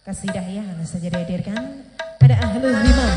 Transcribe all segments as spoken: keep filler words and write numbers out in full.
Kasidah ya hanya saja dihadirkan pada Ahlul Himam.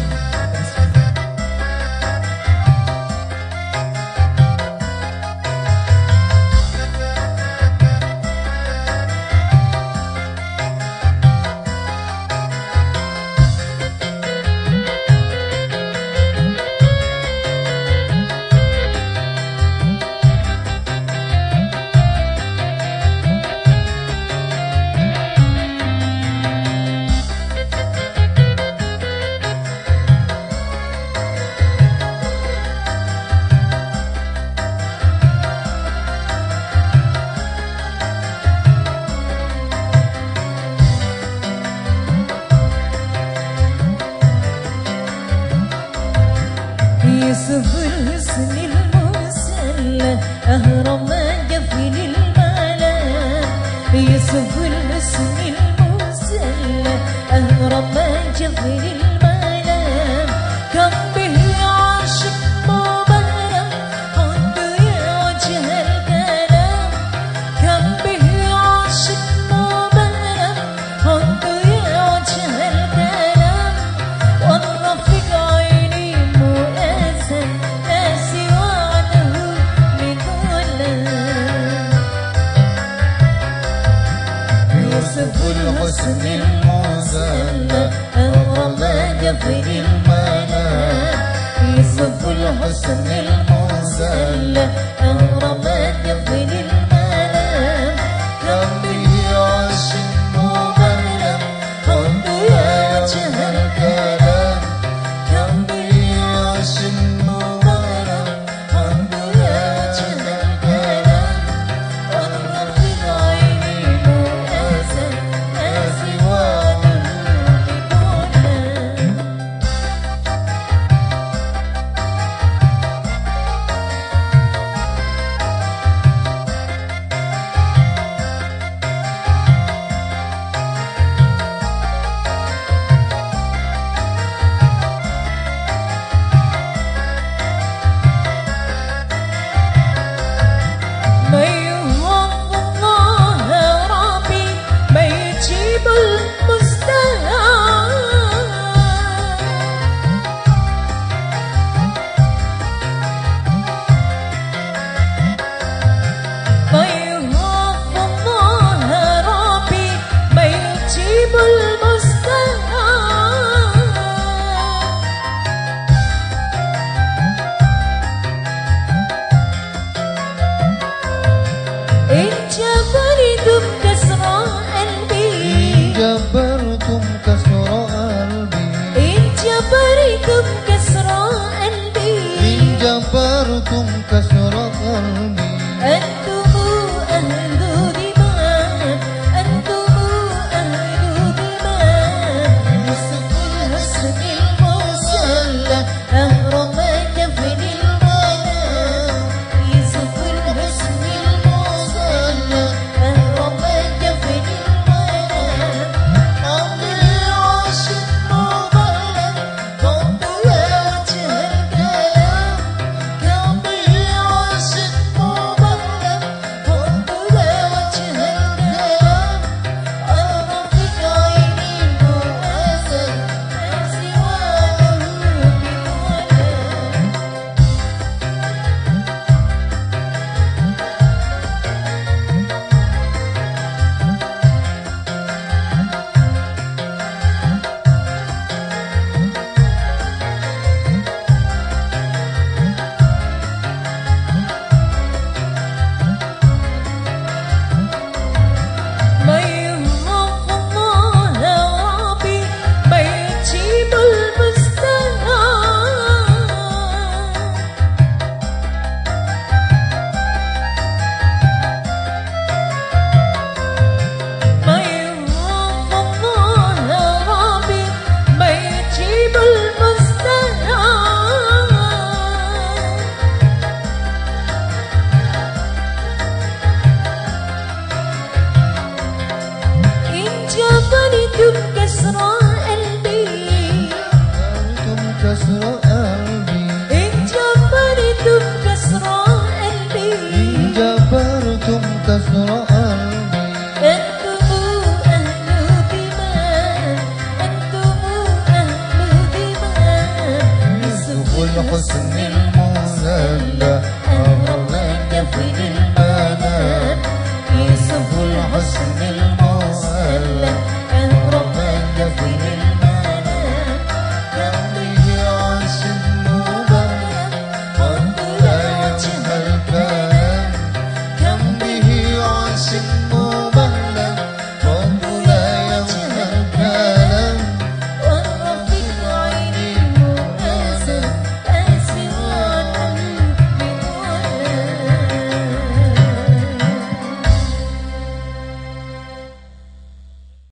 يوسف الحسن المسلى أهرم جفن الملا يوسف الحسن المسلى أهرم جفن الملا كم به عاشق مبرم حد يوجه الكلام كم به عاشق مبرم حد يوجه الكلام والرفيق عيني يوسف الحسن المسلى أغرم جفن الملا يوسف الحسن المسلى أغرم جفن الملا كم به عاشق مبرم حد يوجه الكلام كم به عاشق مبرم حد يوجه الكلام والرفيق عيني جبرتم كسر قلبي جبرتم كسر قلبي إن جبرتم كسر قلبي إن جبرتم كسر قلبي أنتم أهل دماء أنتم أهل دماء يوسف الحسن المسلى أهرم جفن الملا يوسف الحسن المسلى أهرم جفن الملا قلب العاشق مبرم حب يوجه الكلام قلب العاشق مبرم حب يوجه الكلام الرفيق عيني مؤاسر ما سواه بولا ما يهمك الله ربي ما يجيب المستهان ما يهمك الله ربي ما يجيب المستهان إن جبرتم كسر